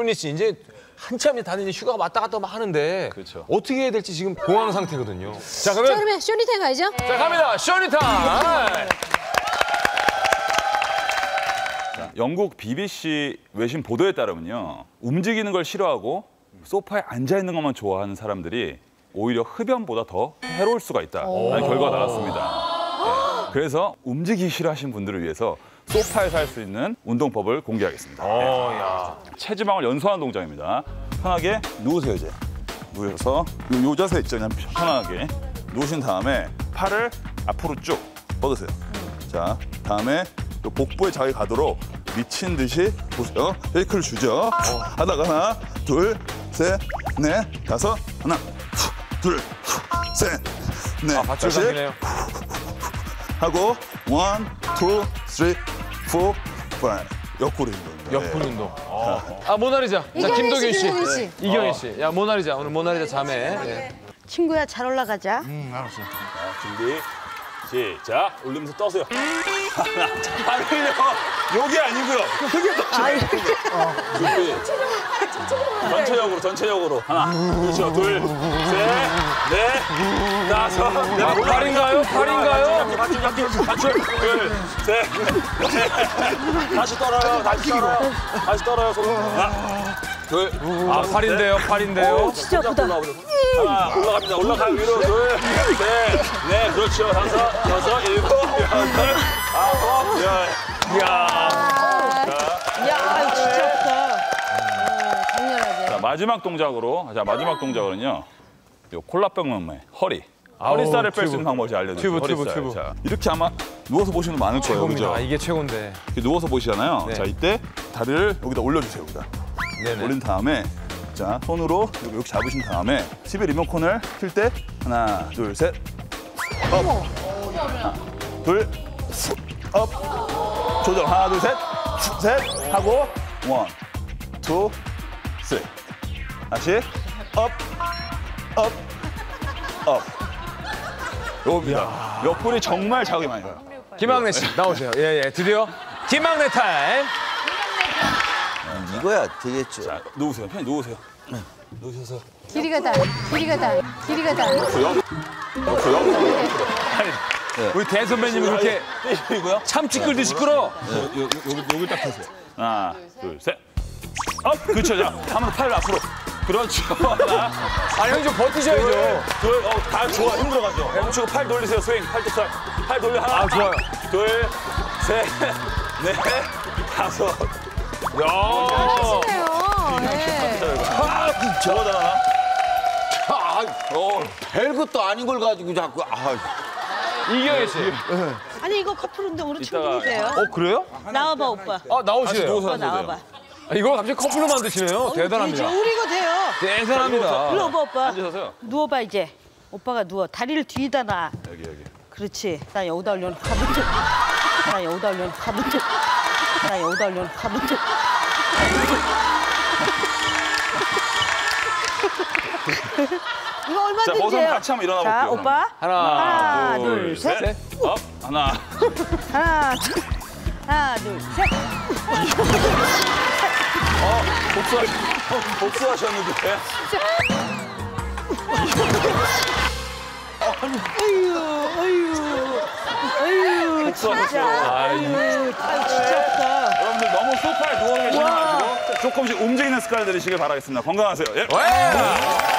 쇼니 씨 이제 한참 다들 이제 휴가 왔다 갔다 막 하는데 그렇죠. 어떻게 해야 될지 지금 공황 상태거든요. 자 자, 그러면 쇼니타임 가야죠. 자 갑니다. 쇼니 타임. 영국 BBC 외신 보도에 따르면요. 움직이는 걸 싫어하고 소파에 앉아있는 것만 좋아하는 사람들이 오히려 흡연보다 더 해로울 수가 있다라는 결과가 나왔습니다. 네. 그래서 움직이기 싫어하시는 분들을 위해서 소파에서 할 수 있는 운동법을 공개하겠습니다. 야. 체지방을 연소하는 동작입니다. 편하게 누우세요, 이제. 누워서 요 자세 있죠, 그냥 편하게. 누우신 다음에 팔을 앞으로 쭉 뻗으세요. 자, 다음에 또 복부에 자극이 가도록 미친 듯이 보세요. 페이크를 주죠. 하나, 둘, 셋, 넷, 다섯, 하나, 둘, 셋, 넷, 밧줄 다시 당기네요. 하고 원, 투, 쓰리, 포, 파이브. 옆구리 운동입니다. 옆구리 운동. 아 모나리자. 자 이경희 김도균 씨, 씨. 김도균 씨. 이경희 씨. 야 모나리자 오늘 모나리자 자매. 예. 친구야 잘 올라가자. 준비, 시작. 올리면서 떠세요. 하나, 아니요. 여기 아니고요. 크게 떠세요. 준비. 전체적으로. 하나, 그렇죠. 둘, 셋, 넷, 다섯. 아, 팔인가요? 맞출. 둘, 셋, 넷. 다시 떨어요. 손. 하나, 둘. 아 팔인데요. 진짜 아프다. 하나, 올라가요. 위로. 둘, 셋, 넷. 그렇죠. 다섯, 여섯, 일곱, 여덟, 아홉, 열. 야, 진짜 아프다. 강렬하게. 자, 마지막 동작으로는요. 요 콜라병 몸매, 허리살을 뺄 수 있는 방법을 제가 알려드릴게요. 튜브. 자, 이렇게 아마 누워서 보시는 분 많을 거예요. 최고입니다. 그죠? 이게 최고인데. 이렇게 누워서 보시잖아요. 네. 자, 이때 다리를 여기다 올려주세요. 여기다. 네네. 올린 다음에 자, 손으로 이렇게 잡으신 다음에 TV 리모컨을 틀 때 하나, 둘, 셋, 업. 하나, 둘, 업. 조정. 하나, 둘, 셋 하고 원, 투, 쓰리. 다시 업. 요겁니다. 옆구리 정말 자극이 많이 가요. 김학래 씨 나오세요. 예 드디어 김학래 타임. 이거야 되겠죠. 자, 누우세요. 편히 누우세요. 누우셔서. 길이가 다. 우리 대 선배님 그렇게 이고요. 참치 끌듯이 끌어. 여기 딱 대세요. 하나, 둘, 셋. 업. 그렇죠. 자, 한번 팔 앞으로. 그렇죠. 하나, 아 형 좀 버티셔야죠. 둘, 다 좋아. 힘들어가죠. 멈추고 팔 돌리세요. 스윙. 팔 돌려. 하나. 아 좋아요. 둘, 셋, 넷, 다섯. 야. 하시네요. 저거다 하나. 별것도 아닌 걸 가지고 자꾸 이경희 씨. 아니 이거 커플 운동으로 이따가- 충분히 돼요. 그래요? 나와봐 오빠. 아 나오시네요. 오빠 나와봐. 아, 이걸 갑자기 커플로 만드시네요. 대단합니다. 되지. 우리 이거 돼요. 대단합니다. 일로 와봐 오빠. 앉으세요. 누워봐 이제. 오빠가 누워. 다리를 뒤에다 놔. 여기. 그렇지. 나 여기다 올려놓고 가면 돼. 이거 얼마든지 자, 벗으면 해요. 같이 한번 일어나 자, 볼게요. 오빠. 하나, 둘, 셋. 업. 하나. 하나, 둘, 셋. 복수하셨는데. 아유, 진짜. 아유, 진짜 아프다. 여러분들 너무 소파에 누워 계시지 마시고 조금씩 움직이는 습관을 들이시길 바라겠습니다. 건강하세요. 예. 와!